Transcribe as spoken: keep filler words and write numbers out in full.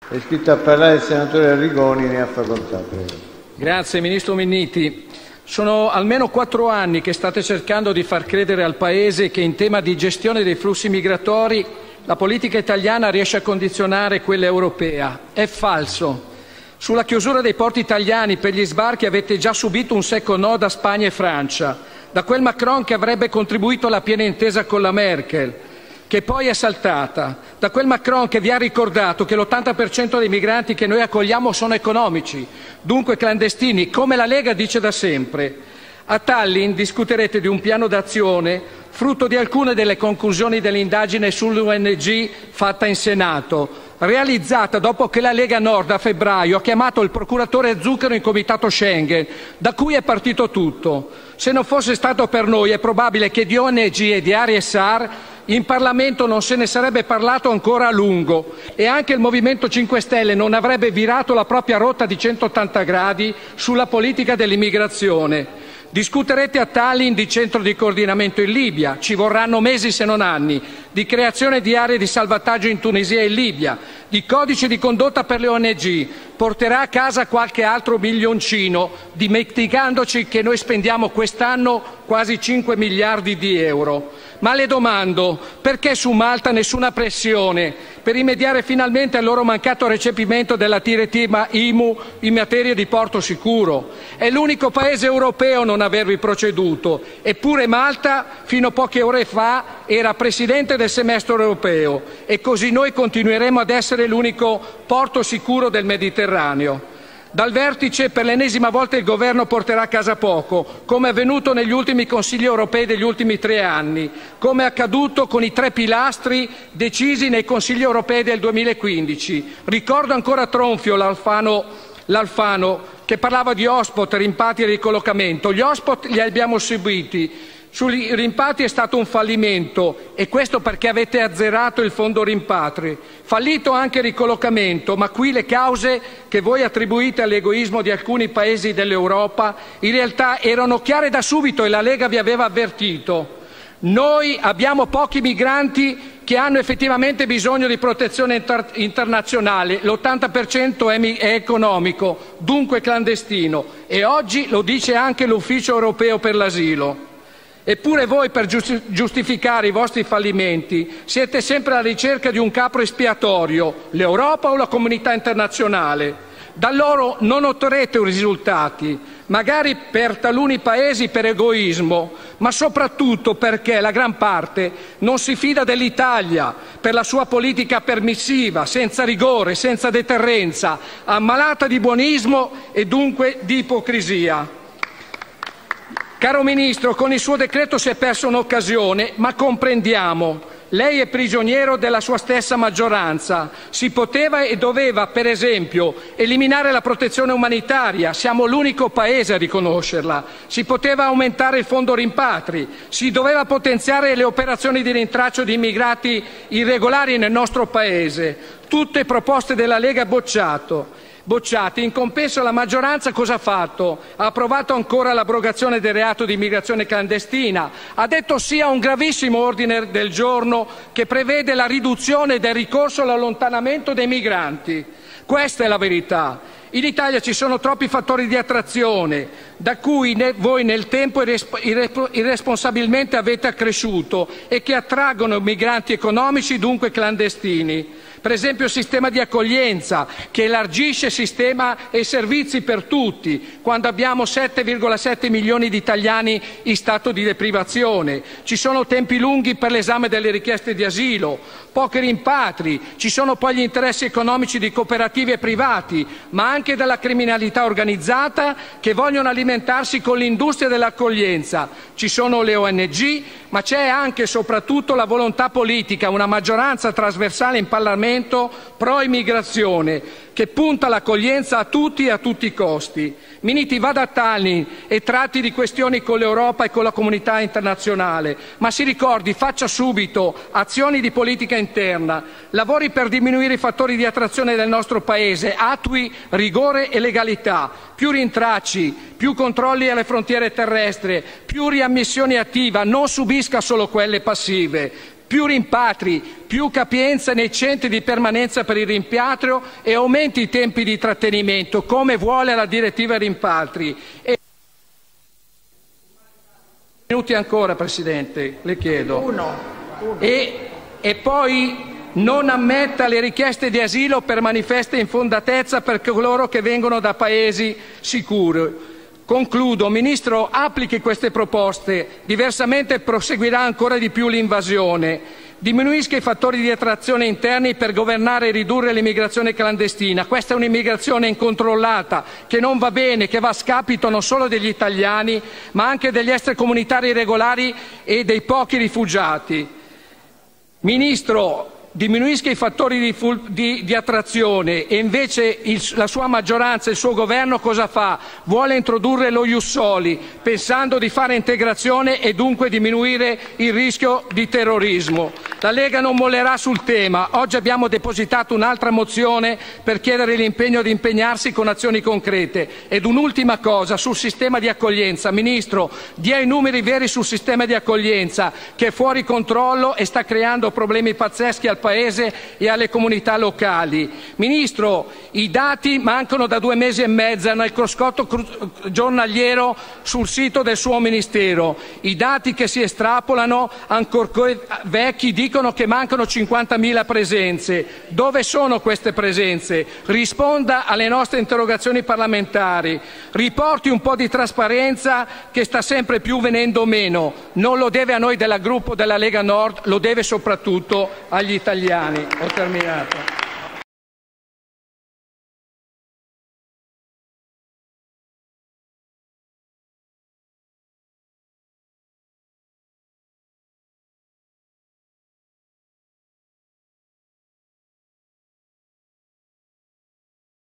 È iscritto a parlare il senatore Arrigoni, ne ha facoltà. Prego. Grazie, Ministro Minniti. Sono almeno quattro anni che state cercando di far credere al Paese che in tema di gestione dei flussi migratori la politica italiana riesce a condizionare quella europea. È falso. Sulla chiusura dei porti italiani per gli sbarchi avete già subito un secco no da Spagna e Francia, da quel Macron che avrebbe contribuito alla piena intesa con la Merkel, che poi è saltata, da quel Macron che vi ha ricordato che l'ottanta per cento dei migranti che noi accogliamo sono economici, dunque clandestini, come la Lega dice da sempre. A Tallinn discuterete di un piano d'azione frutto di alcune delle conclusioni dell'indagine sull'O N G fatta in Senato, realizzata dopo che la Lega Nord a febbraio ha chiamato il procuratore Zuccaro in Comitato Schengen, da cui è partito tutto. Se non fosse stato per noi è probabile che di O N G e di Ari Essar in Parlamento non se ne sarebbe parlato ancora a lungo e anche il Movimento cinque Stelle non avrebbe virato la propria rotta di centottanta gradi sulla politica dell'immigrazione. Discuterete a Tallinn di centro di coordinamento in Libia, ci vorranno mesi se non anni, di creazione di aree di salvataggio in Tunisia e in Libia, di codice di condotta per le O N G, porterà a casa qualche altro milioncino, dimenticandoci che noi spendiamo quest'anno quasi cinque miliardi di euro. Ma le domando, perché su Malta nessuna pressione per rimediare finalmente al loro mancato recepimento della direttiva I M U in materia di porto sicuro? È l'unico paese europeo a non avervi proceduto, eppure Malta fino a poche ore fa era presidente del semestre europeo e così noi continueremo ad essere l'unico porto sicuro del Mediterraneo. Dal vertice per l'ennesima volta il governo porterà a casa poco, come è avvenuto negli ultimi Consigli europei degli ultimi tre anni, come è accaduto con i tre pilastri decisi nei Consigli europei del duemilaquindici. Ricordo ancora Tronfio, l'Alfano, l'Alfano che parlava di hotspot, rimpatri e ricollocamento. Gli hotspot li abbiamo subiti. Sui rimpatri è stato un fallimento e questo perché avete azzerato il fondo rimpatri. Fallito anche il ricollocamento, ma qui le cause che voi attribuite all'egoismo di alcuni paesi dell'Europa in realtà erano chiare da subito e la Lega vi aveva avvertito. Noi abbiamo pochi migranti che hanno effettivamente bisogno di protezione inter- internazionale, l'ottanta per cento è, mi- è economico, dunque clandestino e oggi lo dice anche l'Ufficio europeo per l'asilo. Eppure voi, per giustificare i vostri fallimenti, siete sempre alla ricerca di un capro espiatorio, l'Europa o la comunità internazionale. Da loro non otterrete risultati, magari per taluni paesi per egoismo, ma soprattutto perché la gran parte non si fida dell'Italia per la sua politica permissiva, senza rigore, senza deterrenza, ammalata di buonismo e dunque di ipocrisia. Caro Ministro, con il suo decreto si è persa un'occasione, ma comprendiamo. Lei è prigioniero della sua stessa maggioranza. Si poteva e doveva, per esempio, eliminare la protezione umanitaria. Siamo l'unico paese a riconoscerla. Si poteva aumentare il fondo rimpatri. Si doveva potenziare le operazioni di rintraccio di immigrati irregolari nel nostro paese. Tutte proposte della Lega bocciato. Bocciati. In compenso la maggioranza cosa ha fatto? Ha approvato ancora l'abrogazione del reato di immigrazione clandestina, ha detto sì a un gravissimo ordine del giorno che prevede la riduzione del ricorso all'allontanamento dei migranti. Questa è la verità. In Italia ci sono troppi fattori di attrazione, da cui ne, voi nel tempo irresponsabilmente avete accresciuto e che attraggono migranti economici, dunque clandestini. Per esempio il sistema di accoglienza, che elargisce sistema e servizi per tutti, quando abbiamo sette virgola sette milioni di italiani in stato di deprivazione. Ci sono tempi lunghi per l'esame delle richieste di asilo, pochi rimpatri, ci sono poi gli interessi economici di cooperative e privati, ma anche della criminalità organizzata che vogliono alimentarsi con l'industria dell'accoglienza. Ci sono le O N G, ma c'è anche e soprattutto la volontà politica, una maggioranza trasversale in Parlamento pro immigrazione che punta all'accoglienza a tutti e a tutti i costi. Minniti, vada a Tallinn e tratti di questioni con l'Europa e con la comunità internazionale, ma si ricordi, faccia subito azioni di politica interna, lavori per diminuire i fattori di attrazione del nostro Paese, attui rigore e legalità, più rintracci, più controlli alle frontiere terrestri, più riammissione attiva, non subisca solo quelle passive. più rimpatri, più capienza nei centri di permanenza per il rimpatrio e aumenti i tempi di trattenimento, come vuole la direttiva rimpatri. E... minuti ancora, Presidente, le chiedo. Uno. Uno. E, e poi non ammetta le richieste di asilo per manifesta infondatezza per coloro che vengono da paesi sicuri. Concludo, Ministro, applichi queste proposte, diversamente proseguirà ancora di più l'invasione. Diminuisca i fattori di attrazione interni per governare e ridurre l'immigrazione clandestina. Questa è un'immigrazione incontrollata, che non va bene, che va a scapito non solo degli italiani, ma anche degli extracomunitari irregolari e dei pochi rifugiati. Ministro, diminuisca i fattori di, di, di attrazione e invece il, la sua maggioranza e il suo governo cosa fa? Vuole introdurre lo Ius Soli, pensando di fare integrazione e dunque diminuire il rischio di terrorismo. La Lega non mollerà sul tema. Oggi abbiamo depositato un'altra mozione per chiedere l'impegno di impegnarsi con azioni concrete. Ed un'ultima cosa sul sistema di accoglienza. Ministro, dia i numeri veri sul sistema di accoglienza, che è fuori controllo e sta creando problemi pazzeschi al Paese e alle comunità locali. Ministro, i dati mancano da due mesi e mezzo nel cruscotto giornaliero sul sito del suo Ministero. I dati che si estrapolano, ancorché vecchi, dicono che mancano cinquantamila presenze. Dove sono queste presenze? Risponda alle nostre interrogazioni parlamentari. Riporti un po' di trasparenza che sta sempre più venendo meno. Non lo deve a noi del gruppo della Lega Nord, lo deve soprattutto agli italiani. Ho terminato.